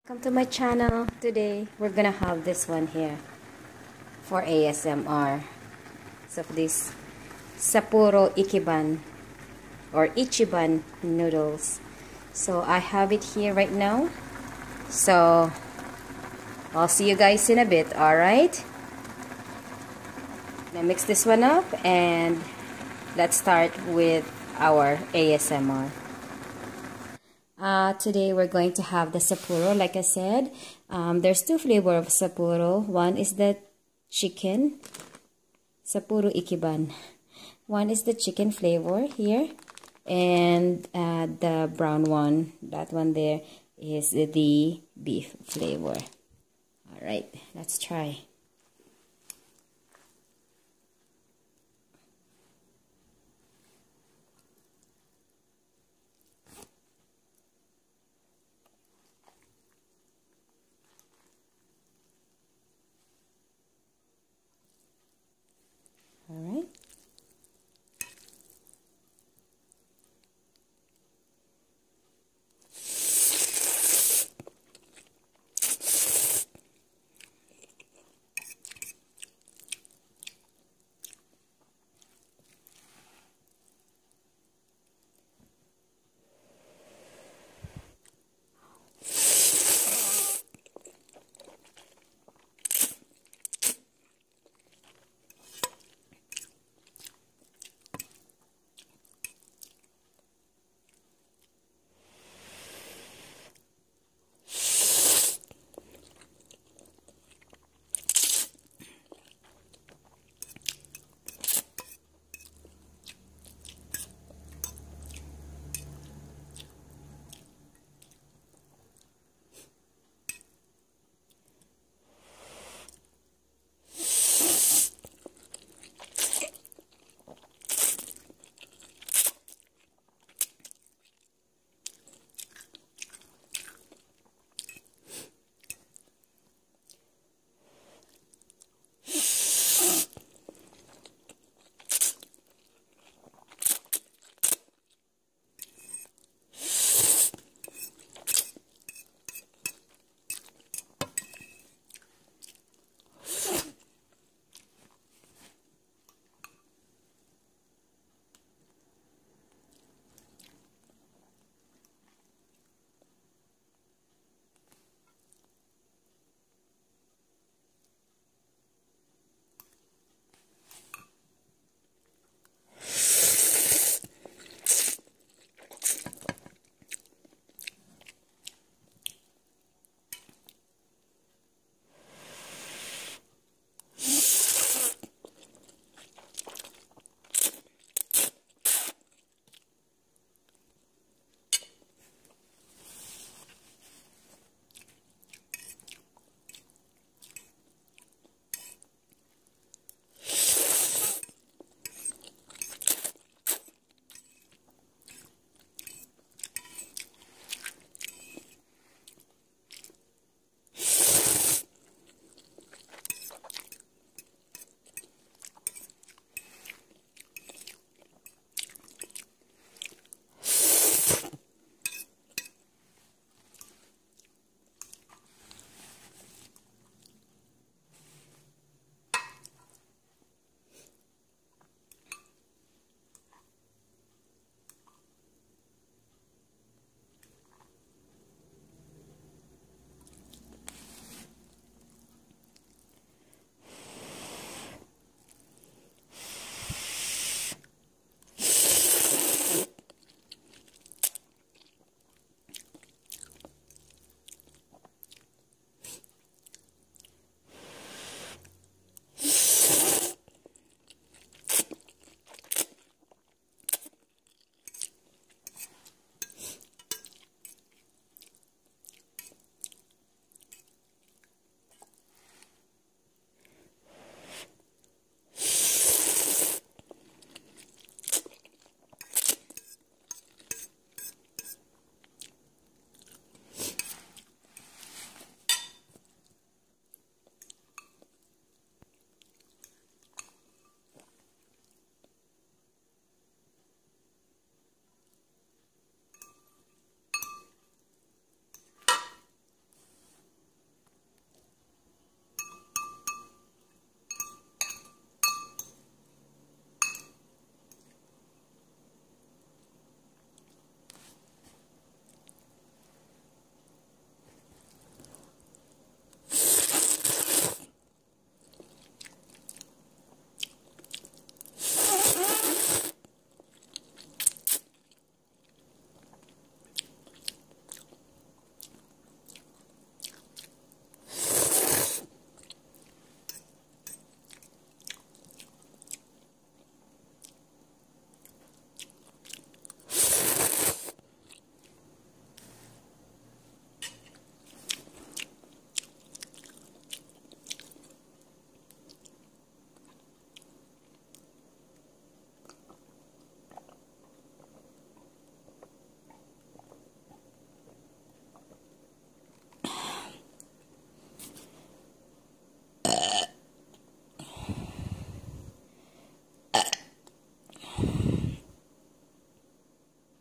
Welcome to my channel. Today we're gonna have this one here for ASMR. So for this Sapporo Ichiban noodles. So I have it here right now. So I'll see you guys in a bit, alright? Now mix this one up and let's start with our ASMR. Today we're going to have the Sapporo, like I said. There's two flavors of Sapporo. One is the chicken, Sapporo Ichiban. One is the chicken flavor here, and the brown one, that one there, is the beef flavor. Alright, let's try. Alright.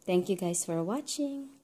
Thank you guys for watching.